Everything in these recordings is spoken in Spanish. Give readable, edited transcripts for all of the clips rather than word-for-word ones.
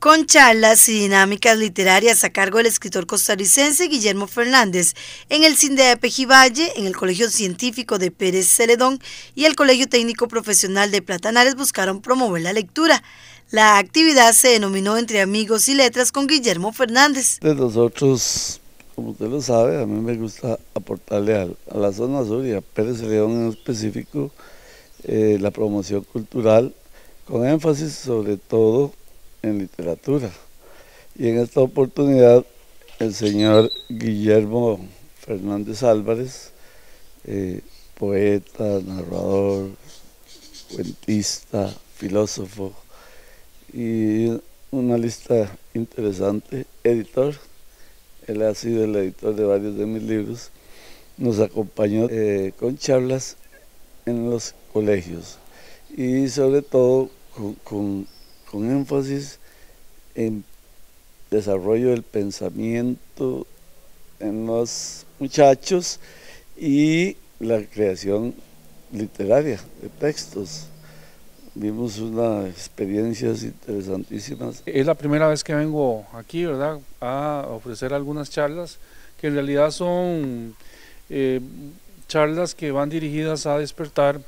Con charlas y dinámicas literarias a cargo del escritor costarricense Guillermo Fernández en el CINDE de Pejivalle, en el Colegio Científico de Pérez Celedón y el Colegio Técnico Profesional de Platanares buscaron promover la lectura. La actividad se denominó Entre Amigos y Letras con Guillermo Fernández. Nosotros, como usted lo sabe, a mí me gusta aportarle a la zona sur y a Pérez Celedón en específico la promoción cultural con énfasis sobre todo en literatura. Y en esta oportunidad el señor Guillermo Fernández Álvarez, poeta, narrador, cuentista, filósofo y una lista interesante, editor, él ha sido el editor de varios de mis libros, nos acompañó con charlas en los colegios y sobre todo con énfasis en desarrollo del pensamiento en los muchachos y la creación literaria de textos. Vimos unas experiencias interesantísimas. Es la primera vez que vengo aquí, ¿verdad?, a ofrecer algunas charlas que en realidad son charlas que van dirigidas a despertar,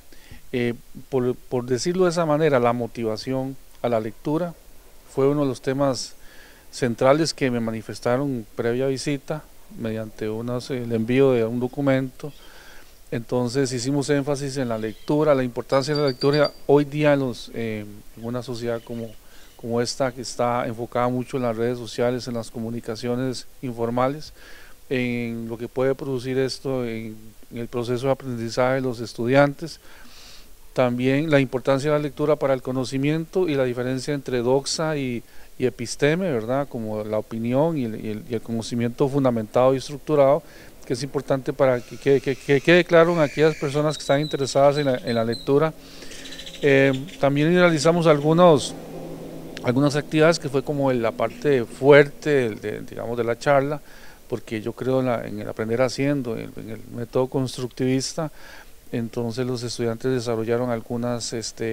por decirlo de esa manera, la motivación a la lectura. Fue uno de los temas centrales que me manifestaron previa visita mediante el envío de un documento. Entonces hicimos énfasis en la lectura, la importancia de la lectura hoy día en una sociedad como esta, que está enfocada mucho en las redes sociales, en las comunicaciones informales, en lo que puede producir esto en el proceso de aprendizaje de los estudiantes. También la importancia de la lectura para el conocimiento y la diferencia entre doxa y episteme, ¿verdad?, como la opinión y el conocimiento fundamentado y estructurado, que es importante para que quede claro en aquellas personas que están interesadas en la lectura. También realizamos algunas actividades que fue como la parte fuerte digamos, de la charla, porque yo creo en el aprender haciendo, en el método constructivista. Entonces los estudiantes desarrollaron algunas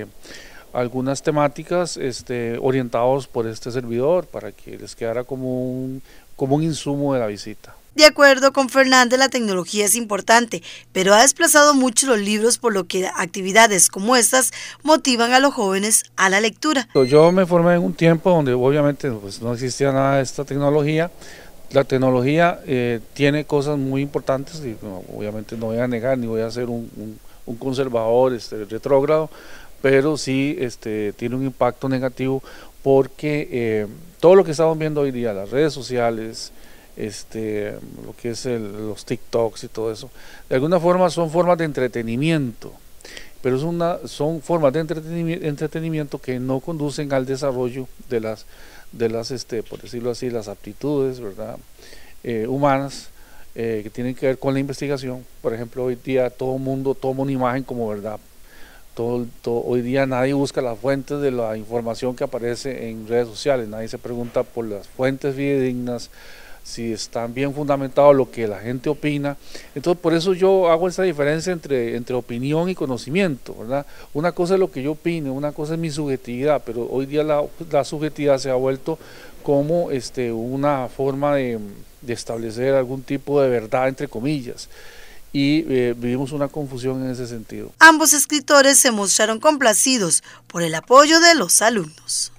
temáticas orientados por este servidor para que les quedara como un insumo de la visita. De acuerdo con Fernández, la tecnología es importante, pero ha desplazado mucho los libros, por lo que actividades como estas motivan a los jóvenes a la lectura. Yo me formé en un tiempo donde obviamente pues, no existía nada de esta tecnología. La tecnología tiene cosas muy importantes y obviamente no voy a negar ni voy a ser un conservador retrógrado, pero sí tiene un impacto negativo porque todo lo que estamos viendo hoy día, las redes sociales, lo que es los TikToks y todo eso, de alguna forma son formas de entretenimiento, pero son formas de entretenimiento que no conducen al desarrollo de las por decirlo así, las aptitudes, ¿verdad?, humanas, que tienen que ver con la investigación. Por ejemplo, hoy día todo mundo toma una imagen como verdad. Hoy día nadie busca las fuentes de la información que aparece en redes sociales, nadie se pregunta por las fuentes fidedignas, si están bien fundamentados lo que la gente opina. Entonces por eso yo hago esta diferencia entre opinión y conocimiento, ¿verdad? Una cosa es lo que yo opino, una cosa es mi subjetividad, pero hoy día la subjetividad se ha vuelto como una forma de establecer algún tipo de verdad entre comillas, y vivimos una confusión en ese sentido. Ambos escritores se mostraron complacidos por el apoyo de los alumnos.